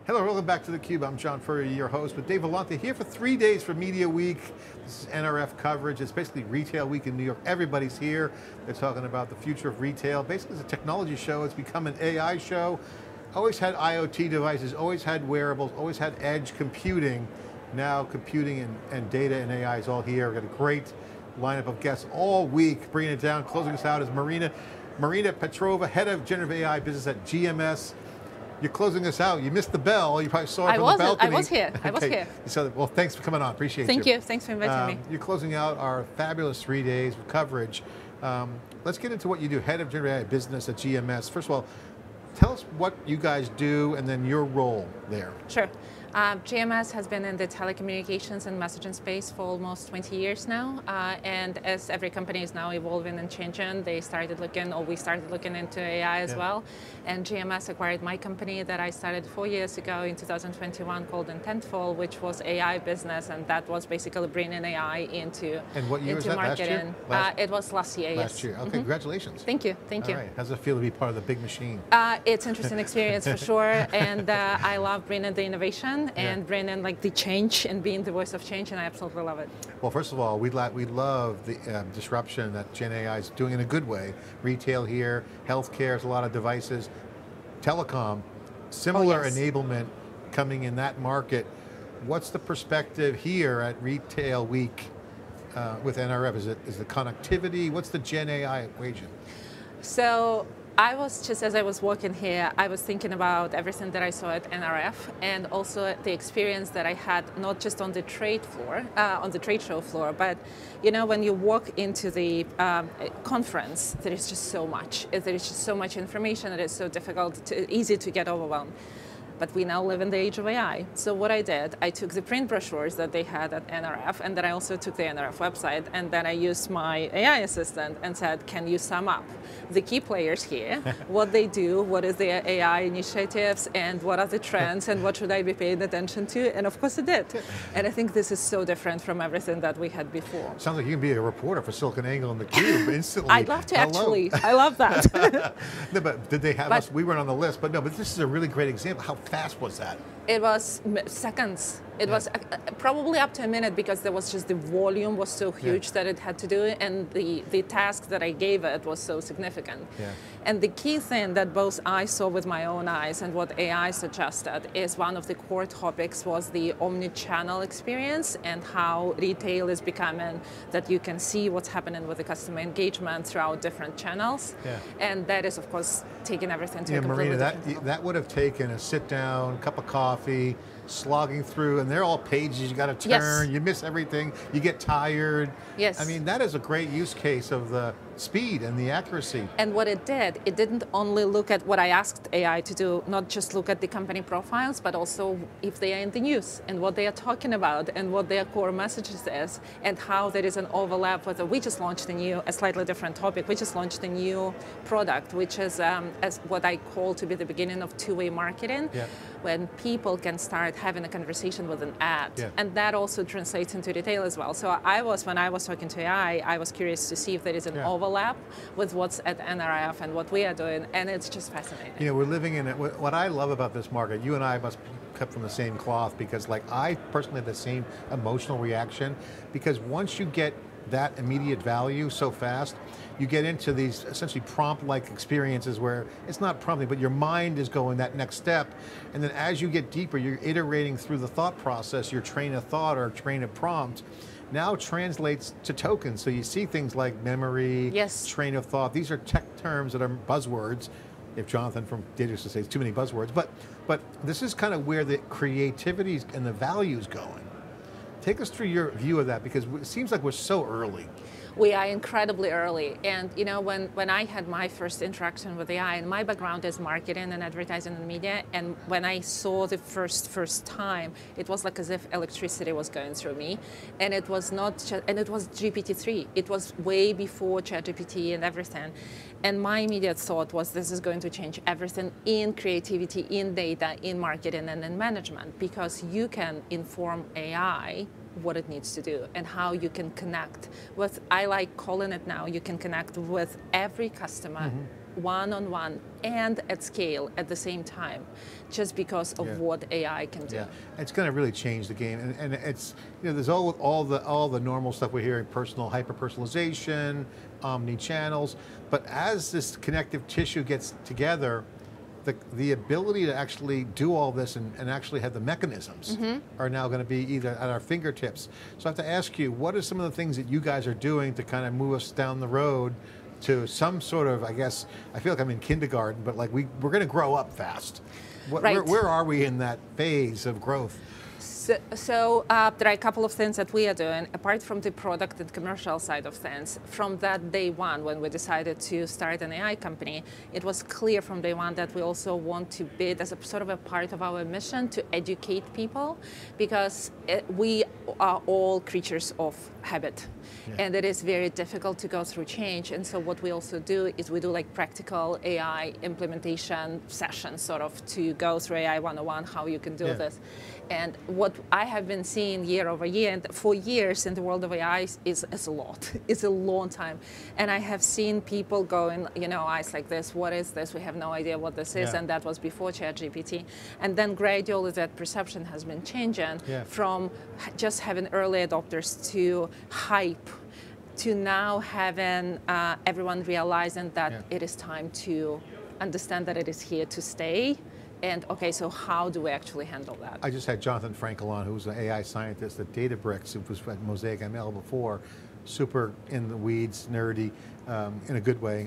Hello, welcome back to theCUBE. I'm John Furrier, your host, with Dave Vellante here for 3 days for Media Week. This is NRF coverage. It's basically Retail Week in New York. Everybody's here. They're talking about the future of retail. Basically, it's a technology show. It's become an AI show. Always had IoT devices, always had wearables, always had edge computing. Now computing and data and AI is all here. We've got a great lineup of guests all week. Bringing it down, closing us out is Marina Petrova, Head of Generative AI Business at GMS. You're closing us out. You missed the bell. You probably saw it from the balcony. I was here. I was here. So, well, thanks for coming on. Appreciate Thank you. Thanks for inviting me. You're closing out our fabulous 3 days of coverage. Let's get into what you do. Head of Generative AI Business at GMS. First of all, tell us what you guys do and then your role there. Sure. GMS has been in the telecommunications and messaging space for almost 20 years now, and as every company is now evolving and changing, we started looking into AI as well, and GMS acquired my company that I started 4 years ago in 2021 called Intentful, which was AI business, and that was basically bringing AI into And what year was that, marketing. last year? It was last year, Last year, okay, congratulations. Thank you, thank you. All right, how's it feel to be part of the big machine? It's an interesting experience for sure, and I love bringing the innovation and bringing like the change and being the voice of change, and I absolutely love it. Well, first of all, we love the disruption that Gen AI is doing in a good way. Retail here, healthcare, there's a lot of devices, telecom, similar enablement coming in that market. What's the perspective here at Retail Week with NRF? Is the connectivity, what's the Gen AI equation? So I was just, as I was walking here, I was thinking about everything that I saw at NRF and also the experience that I had, not just on the trade floor, on the trade show floor, but you know, when you walk into the conference, there is just so much. There is just so much information. It is so easy to get overwhelmed. But we now live in the age of AI. So what I did, I took the print brochures that they had at NRF, and then I also took the NRF website, and then I used my AI assistant and said, can you sum up the key players here, what they do, what is their AI initiatives, and what are the trends, and what should I be paying attention to? And of course it did. And I think this is so different from everything that we had before. Sounds like you can be a reporter for SiliconANGLE and theCUBE instantly. I'd love to actually, I love that. No, but did they have us? We weren't on the list, but no, but this is a really great example. How fast was that? It was seconds. It was probably up to a minute because there was just the volume was so huge that it had to do, and the task that I gave it was so significant. And the key thing that both I saw with my own eyes and what AI suggested is one of the core topics was the omni-channel experience and how retail is becoming that you can see what's happening with the customer engagement throughout different channels. And that is, of course, taking everything to a completely different level. That would have taken a sit down, cup of coffee, slogging through, and they're all pages you got to turn, you miss everything, you get tired. I mean, that is a great use case of the speed and the accuracy. And what it did, it didn't only look at what I asked AI to do, not just look at the company profiles, but also if they are in the news and what they are talking about and what their core messages is and how there is an overlap with we just launched a slightly different topic. We just launched a new product, which is as what I call to be the beginning of two-way marketing, when people can start having a conversation with an ad. And that also translates into retail as well. So when I was talking to AI, I was curious to see if there is an overlap with what's at NRF and what we are doing, and it's just fascinating. You know, we're living in it. What I love about this market, you and I must be cut from the same cloth, because like I personally have the same emotional reaction, because once you get that immediate value so fast, you get into these essentially prompt-like experiences where it's not prompting, but your mind is going that next step. And then as you get deeper, you're iterating through the thought process, your train of thought or train of prompt now translates to tokens. So you see things like memory, train of thought. These are tech terms that are buzzwords. If Jonathan from Data used to say it's too many buzzwords, but this is kind of where the creativity and the value is going. Take us through your view of that, because it seems like we're so early. We are incredibly early, and you know, when I had my first interaction with AI, and my background is marketing and advertising and media, and when I saw the first time, it was like as if electricity was going through me, and it was not just, and it was GPT-3. It was way before ChatGPT and everything, and my immediate thought was this is going to change everything in creativity, in data, in marketing, and in management, because you can inform AI what it needs to do and how you can connect with, I like calling it now, you can connect with every customer one-on-one and at scale at the same time, just because of what AI can do. Yeah, it's going to really change the game, and it's, there's all the normal stuff we're hearing: personal hyper-personalization, omni-channels. But as this connective tissue gets together, the ability to actually do all this and actually have the mechanisms are now going to be either at our fingertips. So I have to ask you, what are some of the things that you guys are doing to kind of move us down the road to some sort of, I guess, I feel like I'm in kindergarten, but like we're going to grow up fast. Where are we in that phase of growth? So there are a couple of things that we are doing, apart from the product and commercial side of things. From that day one, when we decided to start an AI company, it was clear from day one that we also want to be, as a sort of a part of our mission, to educate people, because we are all creatures of habit. And it is very difficult to go through change. And so what we also do is we do like practical AI implementation sessions, sort of, to go through AI 101, how you can do this. And what I have been seeing year over year, and for years in the world of AI, is a lot. It's a long time. And I have seen people going, eyes like this, what is this? We have no idea what this is. And that was before ChatGPT. And then gradually that perception has been changing from just having early adopters to hype, to now having everyone realizing that it is time to understand that it is here to stay. And okay, so how do we actually handle that? I just had Jonathan Frankel on, who's an AI scientist at Databricks, who was at Mosaic ML before, super in the weeds, nerdy, in a good way.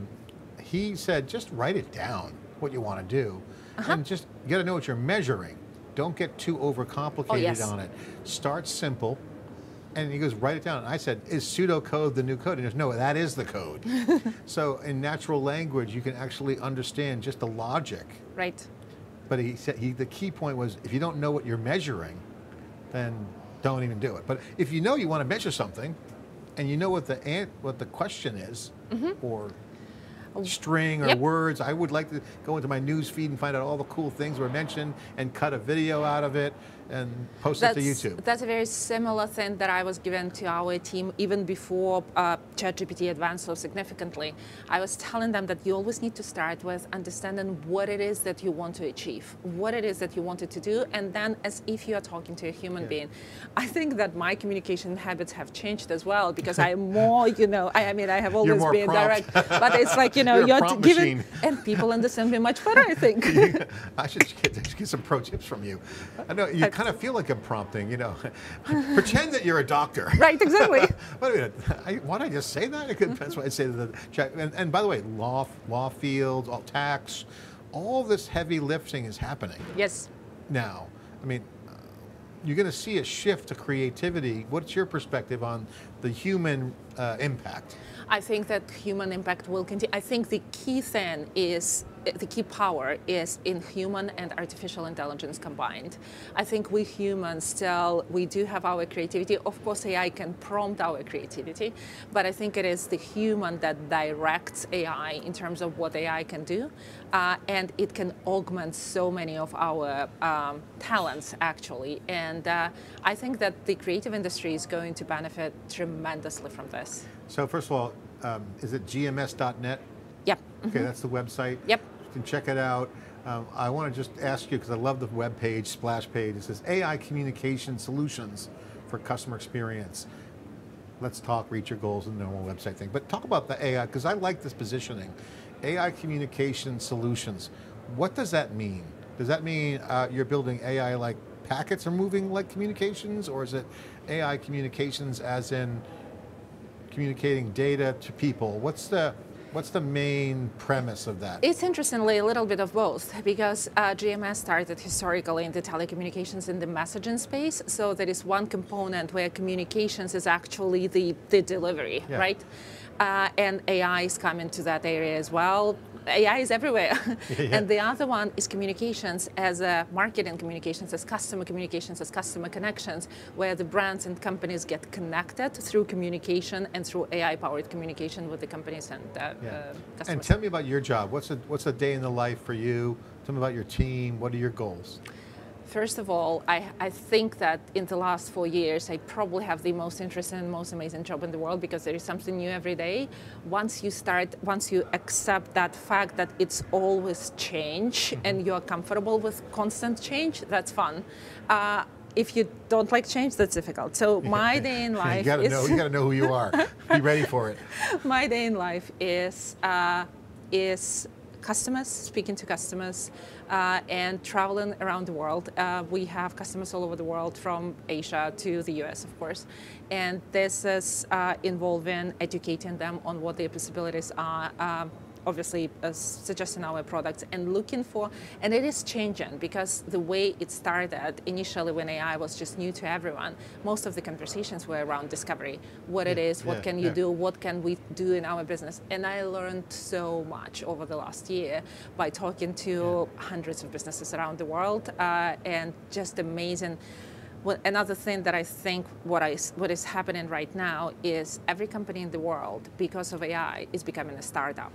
He said, just write it down, what you want to do, and just, you got to know what you're measuring. Don't get too overcomplicated on it. Start simple. And he goes, write it down. And I said, is pseudocode the new code? And he goes, no, that is the code. So in natural language, you can actually understand just the logic. Right. But he said, the key point was, if you don't know what you're measuring, then don't even do it. But if you know you want to measure something, and you know what the question is, or string or words, I would like to go into my news feed and find out all the cool things were mentioned and cut a video out of it and post it to YouTube. That's a very similar thing that I was given to our team even before ChatGPT advanced so significantly. I was telling them that you always need to start with understanding what it is that you want to achieve, what it is that you wanted to do, and then as if you are talking to a human being. I think that my communication habits have changed as well, because I am more, I mean, I have always been direct, but it's like, you're giving, and people understand me much better, I think. I should get some pro tips from you. I know you kind of feel like I'm prompting, Pretend that you're a doctor. Right, exactly. Wait a minute, why did I just say that? That's what I say to the chat. And by the way, law fields, all tax, all this heavy lifting is happening. Yes. Now, I mean, you're going to see a shift to creativity. What's your perspective on the human impact? I think that human impact will continue. I think the key thing is, the key power is in human and artificial intelligence combined. I think we humans still, we do have our creativity. Of course, AI can prompt our creativity, but I think it is the human that directs AI in terms of what AI can do. And it can augment so many of our talents, actually. And I think that the creative industry is going to benefit tremendously from this. So first of all, is it gms.net? Yep. Okay, that's the website. Yep. You can check it out. I want to just ask you, because I love the web page, splash page. It says AI communication solutions for customer experience. Let's talk, reach your goals, and the normal website thing. But talk about the AI, because I like this positioning. AI communication solutions. What does that mean? Does that mean you're building AI like packets are moving like communications, or is it AI communications as in communicating data to people? What's the main premise of that? It's interestingly a little bit of both, because GMS started historically in the telecommunications in the messaging space. So there is one component where communications is actually the delivery, right? And AI is coming to that area as well. AI is everywhere. And the other one is communications as a marketing communications, as customer communications, as customer connections, where the brands and companies get connected through communication and through AI-powered communication with the companies and customers. And tell me about your job. What's a day in the life for you? Tell me about your team. What are your goals? First of all, I think that in the last 4 years, I probably have the most interesting and most amazing job in the world because there is something new every day. Once you accept that fact that it's always change and you're comfortable with constant change, that's fun. If you don't like change, that's difficult. So my day in life you gotta know who you are. Be ready for it. My day in life is customers, speaking to customers, and traveling around the world. We have customers all over the world, from Asia to the US, of course. And this is involving educating them on what their possibilities are, obviously suggesting our products and looking for, and it is changing because the way it started initially when AI was just new to everyone, most of the conversations were around discovery, what it is, what can you do, what can we do in our business. And I learned so much over the last year by talking to hundreds of businesses around the world, and just amazing. Well, another thing that I think what is happening right now is every company in the world, because of AI, is becoming a startup.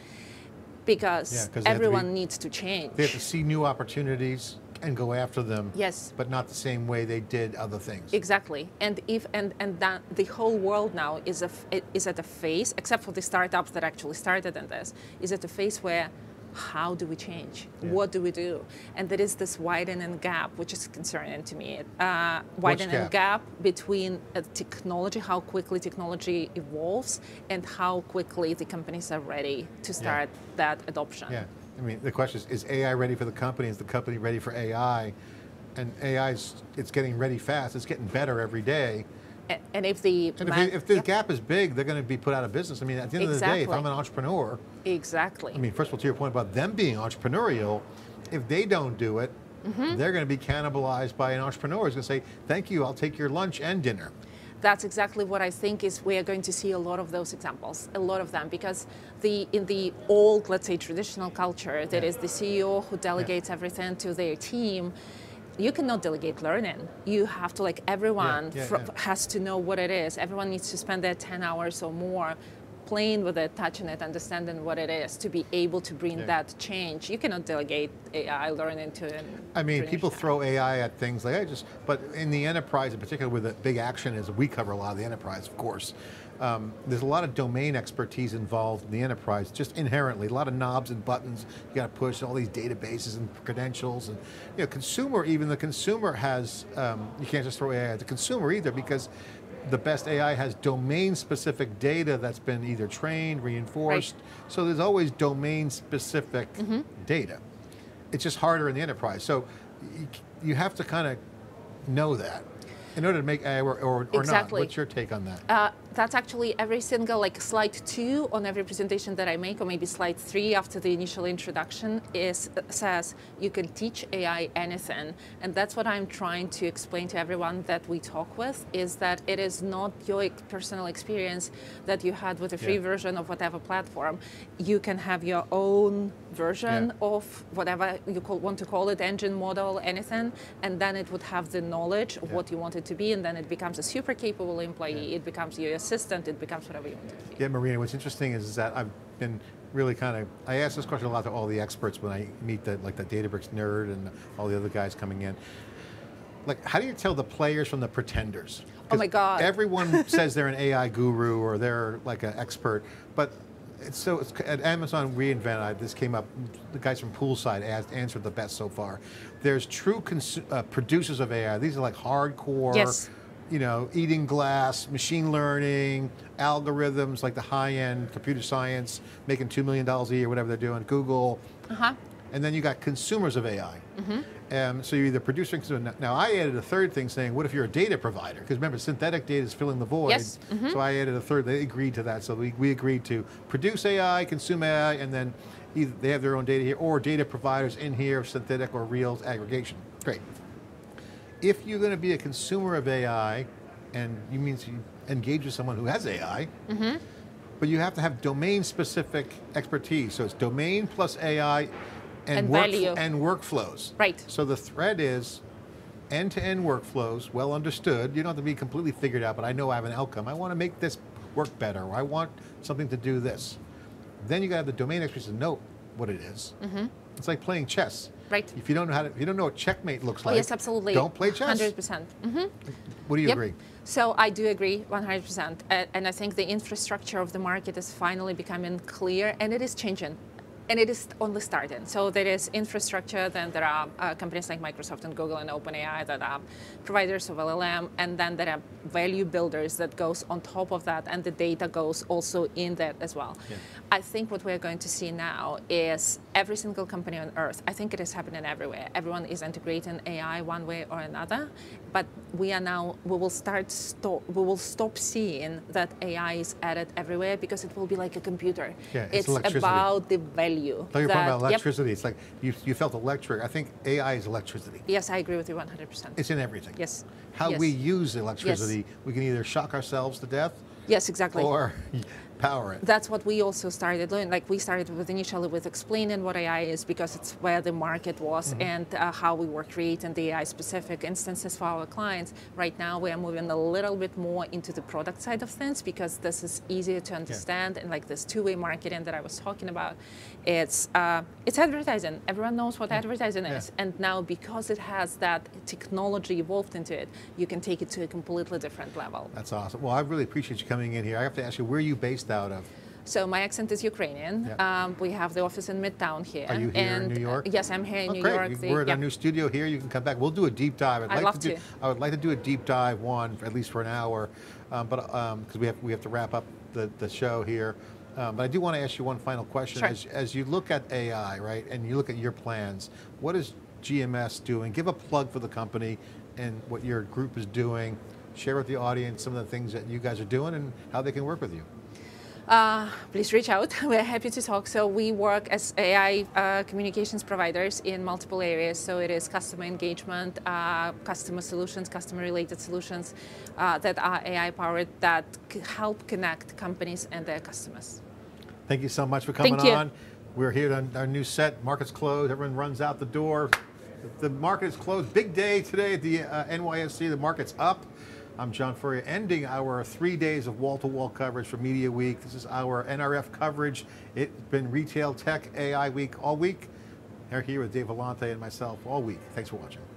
Because everyone needs to change. They have to see new opportunities and go after them. Yes. But not the same way they did other things. Exactly. And that the whole world now is at a phase, except for the startups that actually started in this, is at a phase where how do we change? What do we do? And there is this widening gap, which is concerning to me. Widening gap between technology, how quickly technology evolves, and how quickly the companies are ready to start that adoption. Yeah, I mean, the question is AI ready for the company? Is the company ready for AI? And it's getting ready fast. It's getting better every day. And if the gap is big, they're going to be put out of business. I mean, at the end of the day, if I'm an entrepreneur, I mean, first of all, to your point about them being entrepreneurial, if they don't do it, they're going to be cannibalized by an entrepreneur who's going to say, "Thank you, I'll take your lunch and dinner." That's exactly what I think is we are going to see a lot of those examples, a lot of them, because in the old, let's say, traditional culture, there is the CEO who delegates everything to their team. You cannot delegate learning. You have to, everyone has to know what it is. Everyone needs to spend their 10 hours or more playing with it, touching it, understanding what it is to be able to bring that change. You cannot delegate AI learning to I mean, people throw AI at things but in the enterprise in particular, where the big action is, we cover a lot of the enterprise, of course. There's a lot of domain expertise involved in the enterprise, just inherently. A lot of knobs and buttons. You got to push all these databases and credentials, and even the consumer has. You can't just throw AI at the consumer either, because the best AI has domain-specific data that's been either trained, reinforced. Right. So there's always domain-specific data. It's just harder in the enterprise. So you have to kind of know that in order to make AI or not. What's your take on that? That's actually every single, slide 2 on every presentation that I make, or maybe slide 3 after the initial introduction, says you can teach AI anything. And that's what I'm trying to explain to everyone that we talk with, is that it is not your personal experience that you had with a free version of whatever platform. You can have your own version of whatever you want to call it, engine, model, anything, and then it would have the knowledge of what you want it to be, and then it becomes a super capable employee. It becomes your assistant, it becomes whatever you want it to be. Yeah, Marina, what's interesting is that I've been really I ask this question a lot to all the experts when I meet the Databricks nerd and all the other guys coming in. How do you tell the players from the pretenders? Oh my God. Everyone says they're an AI guru or they're an expert, but it's at Amazon reInvent, this came up, the guys from Poolside answered the best so far. There's true producers of AI. These are hardcore, eating glass, machine learning, algorithms, the high-end computer science, making $2 million a year, whatever they're doing, Google. And then you got consumers of AI. So you're either producer or consumer. Now I added a third thing saying, what if you're a data provider? Because remember, synthetic data is filling the void. Yes. So I added a third, they agreed to that. So we agreed to produce AI, consume AI, and then either they have their own data here, or data providers in here, synthetic or real aggregation. Great. If you're going to be a consumer of AI, and you engage with someone who has AI, but you have to have domain-specific expertise. So it's domain plus AI and value. And workflows. Right. So the thread is end-to-end workflows, well understood. You don't have to be completely figured out, but I know I have an outcome. I want to make this work better, or I want something to do this. Then you got to have the domain expertise to know what it is. It's like playing chess. Right. If you don't know if you don't know what checkmate looks like, yes, absolutely. don't play chess. 100%. Would you agree? So I do agree 100%. And I think the infrastructure of the market is finally becoming clear, and it is changing. And it is only starting. So there is infrastructure, then there are companies like Microsoft and Google and OpenAI that are providers of LLM, and then there are value builders that goes on top of that, and the data goes also in that as well. Yeah. I think what we're going to see now is every single company on earth, I think it is happening everywhere. Everyone is integrating AI one way or another, but we will stop seeing that AI is added everywhere, because it will be like a computer. Yeah, it's about the value. So you're talking about electricity. It's like you felt electric. I think AI is electricity. Yes, I agree with you 100%. It's in everything. Yes. How we use electricity, we can either shock ourselves to death. Yes, exactly. Or power it. That's what we also started doing. Like, we started initially with explaining what AI is, because it's where the market was, and how we were creating the AI specific instances for our clients. Right now we are moving a little bit more into the product side of things, because this is easier to understand, and like this two-way marketing that I was talking about, it's advertising. Everyone knows what advertising is, and now because it has that technology evolved into it, you can take it to a completely different level. That's awesome. Well, I really appreciate you coming in here. I have to ask you, where are you based out of? So my accent is Ukrainian. We have the office in Midtown here. Are you here in New York? Yes, I'm here in New great. York. We're in our new studio here. You can come back. We'll do a deep dive. I would like to do a deep dive one, at least for an hour, because we have to wrap up the show here. But I do want to ask you one final question. Sure. As you look at AI, right, and you look at your plans, what is GMS doing? Give a plug for the company and what your group is doing. Share with the audience some of the things that you guys are doing and how they can work with you. Please reach out. We're happy to talk. So we work as AI communications providers in multiple areas. So it is customer engagement, customer solutions, customer-related solutions that are AI-powered, that help connect companies and their customers. Thank you so much for coming on. We're here on our new set. Market's closed. Everyone runs out the door. The market is closed. Big day today at the NYSE. The market's up. I'm John Furrier, ending our 3 days of wall-to-wall coverage for Media Week. This is our NRF coverage. It's been Retail Tech AI Week all week. They're here with Dave Vellante and myself all week. Thanks for watching.